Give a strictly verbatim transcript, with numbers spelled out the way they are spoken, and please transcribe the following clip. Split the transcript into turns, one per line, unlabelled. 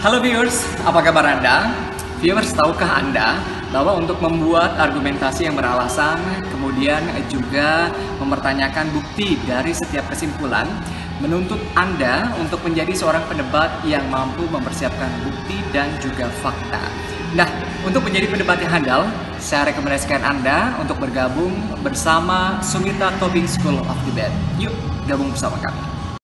Halo viewers, apa kabar Anda? Viewers, tahukah Anda bahwa untuk membuat argumentasi yang beralasan, kemudian juga mempertanyakan bukti dari setiap kesimpulan, menuntut Anda untuk menjadi seorang pendebat yang mampu mempersiapkan bukti dan juga fakta. Nah, untuk menjadi pendebat yang handal, saya rekomendasikan Anda untuk bergabung bersama Sumita Tobing School of Debate. Yuk, gabung bersama kami.